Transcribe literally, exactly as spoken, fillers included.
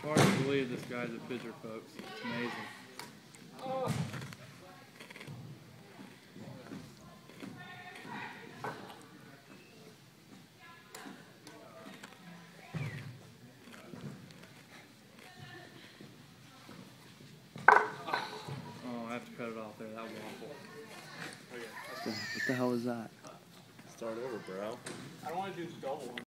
hard to believe this guy's a pitcher, folks. It's amazing. Oh. Oh, I have to cut it off there. That was awful. What the hell is that? Start over, bro. I don't want to do double.